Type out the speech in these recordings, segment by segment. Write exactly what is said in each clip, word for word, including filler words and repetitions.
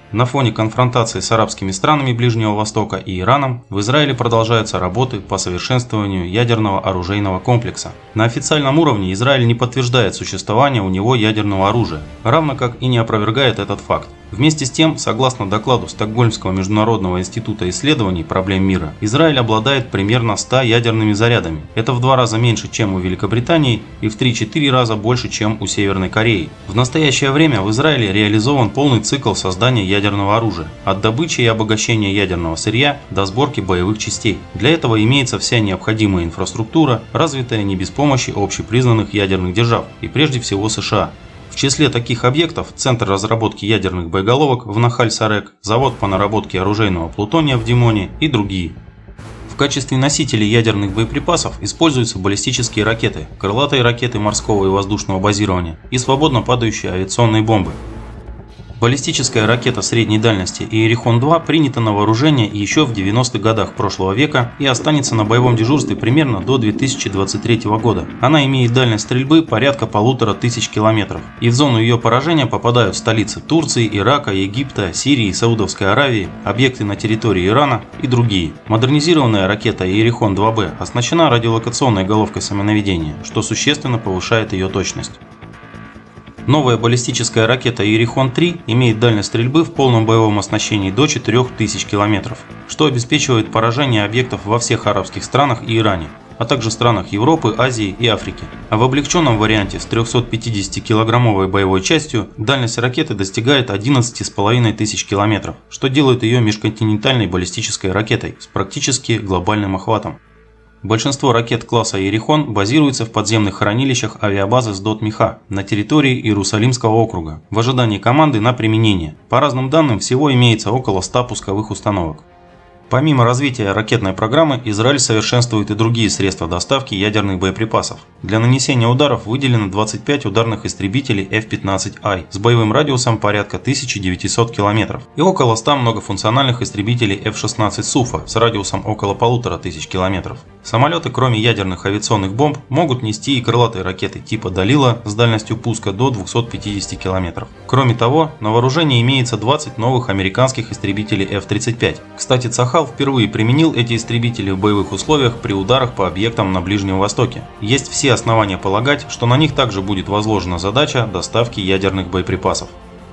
На фоне конфронтации с арабскими странами Ближнего Востока и Ираном в Израиле продолжаются работы по совершенствованию ядерного оружейного комплекса. На официальном уровне Израиль не подтверждает существование у него ядерного оружия, равно как и не опровергает этот факт. Вместе с тем, согласно докладу Стокгольмского международного института исследований проблем мира, Израиль обладает примерно ста ядерными зарядами. Это в два раза меньше, чем у Великобритании, и в три-четыре раза больше, чем у Северной Кореи. В настоящее время в Израиле реализован полный цикл создания ядерного оружия, от добычи и обогащения ядерного сырья до сборки боевых частей. Для этого имеется вся необходимая инфраструктура, развитая не без помощи общепризнанных ядерных держав, и прежде всего США. В числе таких объектов Центр разработки ядерных боеголовок в Нахаль-Сарек, завод по наработке оружейного плутония в Димоне и другие. В качестве носителей ядерных боеприпасов используются баллистические ракеты, крылатые ракеты морского и воздушного базирования и свободно падающие авиационные бомбы. Баллистическая ракета средней дальности Иерихон два принята на вооружение еще в девяностых годах прошлого века и останется на боевом дежурстве примерно до две тысячи двадцать третьего года. Она имеет дальность стрельбы порядка полутора тысяч километров, и в зону ее поражения попадают столицы Турции, Ирака, Египта, Сирии, Саудовской Аравии, объекты на территории Ирана и другие. Модернизированная ракета Иерихон два бэ оснащена радиолокационной головкой самонаведения, что существенно повышает ее точность. Новая баллистическая ракета Иерихон три имеет дальность стрельбы в полном боевом оснащении до четырёх тысяч километров, что обеспечивает поражение объектов во всех арабских странах и Иране, а также странах Европы, Азии и Африки. А в облегченном варианте с трёхсотпятидесятикилограммовой боевой частью дальность ракеты достигает одиннадцати с половиной тысяч километров, что делает ее межконтинентальной баллистической ракетой с практически глобальным охватом. Большинство ракет класса Иерихон базируются в подземных хранилищах авиабазы Сдот-Миха на территории Иерусалимского округа в ожидании команды на применение. По разным данным, всего имеется около ста пусковых установок. Помимо развития ракетной программы, Израиль совершенствует и другие средства доставки ядерных боеприпасов. Для нанесения ударов выделено двадцать пять ударных истребителей эф пятнадцать ай с боевым радиусом порядка тысячи девятисот километров и около ста многофункциональных истребителей эф шестнадцать Суфа с радиусом около полутора тысяч километров. Самолеты, кроме ядерных авиационных бомб, могут нести и крылатые ракеты типа Далила с дальностью пуска до двухсот пятидесяти километров. Кроме того, на вооружении имеется двадцать новых американских истребителей эф тридцать пять. Кстати, Цахал впервые применил эти истребители в боевых условиях при ударах по объектам на Ближнем Востоке. Есть все основания полагать, что на них также будет возложена задача доставки ядерных боеприпасов.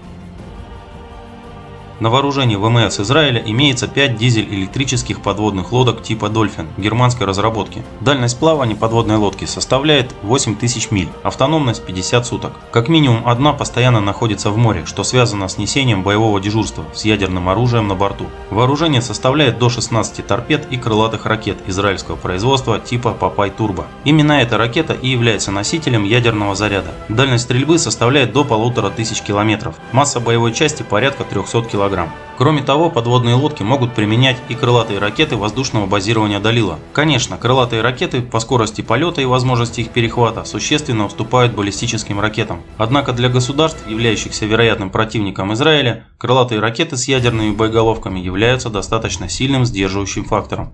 На вооружении ВМС Израиля имеется пять дизель-электрических подводных лодок типа Dolphin германской разработки. Дальность плавания подводной лодки составляет восемь тысяч миль, автономность пятьдесят суток. Как минимум одна постоянно находится в море, что связано с несением боевого дежурства с ядерным оружием на борту. Вооружение составляет до шестнадцати торпед и крылатых ракет израильского производства типа Папай Турбо. Именно эта ракета и является носителем ядерного заряда. Дальность стрельбы составляет до полутора тысяч километров. Масса боевой части порядка трёхсот килограмм. Кроме того, подводные лодки могут применять и крылатые ракеты воздушного базирования Далила. Конечно, крылатые ракеты по скорости полета и возможности их перехвата существенно уступают баллистическим ракетам. Однако для государств, являющихся вероятным противником Израиля, крылатые ракеты с ядерными боеголовками являются достаточно сильным сдерживающим фактором.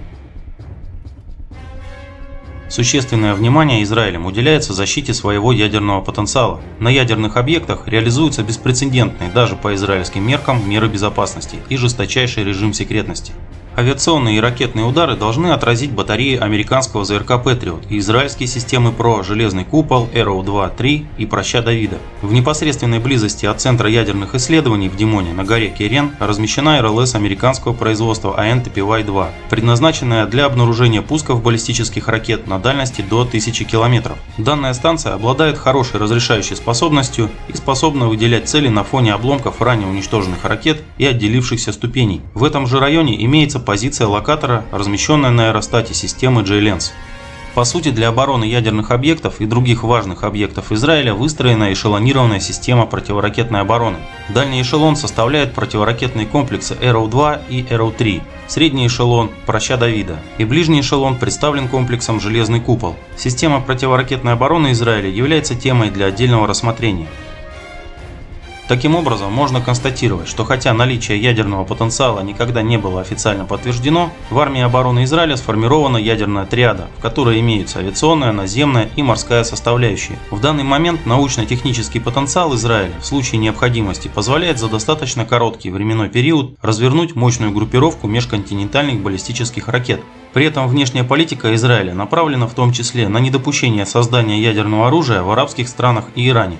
Существенное внимание Израилем уделяется защите своего ядерного потенциала. На ядерных объектах реализуются беспрецедентные даже по израильским меркам меры безопасности и жесточайший режим секретности. Авиационные и ракетные удары должны отразить батареи американского ЗРК Patriot и израильские системы ПРО «Железный купол», Arrow два три и «Проща Давида». В непосредственной близости от центра ядерных исследований в Димоне на горе Керен размещена эр эл эс американского производства эй эн ти пи вай два, предназначенная для обнаружения пусков баллистических ракет на дальности до тысячи километров. Данная станция обладает хорошей разрешающей способностью и способна выделять цели на фоне обломков ранее уничтоженных ракет и отделившихся ступеней. В этом же районе имеется позиция локатора, размещенная на аэростате системы J-Lens. По сути, для обороны ядерных объектов и других важных объектов Израиля выстроена эшелонированная система противоракетной обороны. Дальний эшелон составляет противоракетные комплексы Arrow два и Arrow три, средний эшелон – «Проща Давида» и ближний эшелон представлен комплексом «Железный купол». Система противоракетной обороны Израиля является темой для отдельного рассмотрения. Таким образом, можно констатировать, что хотя наличие ядерного потенциала никогда не было официально подтверждено, в армии обороны Израиля сформирована ядерная триада, в которой имеются авиационная, наземная и морская составляющие. В данный момент научно-технический потенциал Израиля в случае необходимости позволяет за достаточно короткий временной период развернуть мощную группировку межконтинентальных баллистических ракет. При этом внешняя политика Израиля направлена в том числе на недопущение создания ядерного оружия в арабских странах и Иране.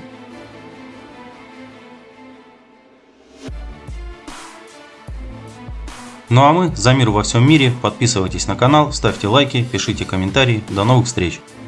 Ну а мы за мир во всем мире. Подписывайтесь на канал, ставьте лайки, пишите комментарии. До новых встреч!